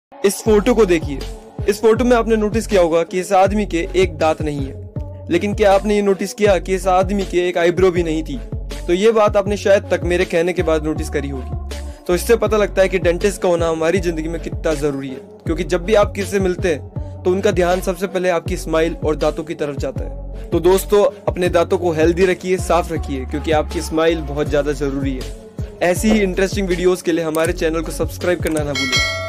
इस फोटो को देखिए। इस फोटो में आपने नोटिस किया होगा कि इस आदमी के एक दांत नहीं है, लेकिन क्या आपने ये नोटिस किया कि इस आदमी के एक आईब्रो भी नहीं थी? तो ये बात आपने शायद तक मेरे कहने के बाद नोटिस करी होगी। तो इससे पता लगता है कि डेंटिस्ट का होना हमारी जिंदगी में कितना जरूरी है, क्योंकि जब भी आप किसी से मिलते हैं तो उनका ध्यान सबसे पहले आपकी स्माइल और दांतों की तरफ जाता है। तो दोस्तों, अपने दांतों को हेल्दी रखिए, साफ रखिए, क्योंकि आपकी स्माइल बहुत ज्यादा जरूरी है। ऐसी ही इंटरेस्टिंग वीडियोस के लिए हमारे चैनल को सब्सक्राइब करना ना भूलें।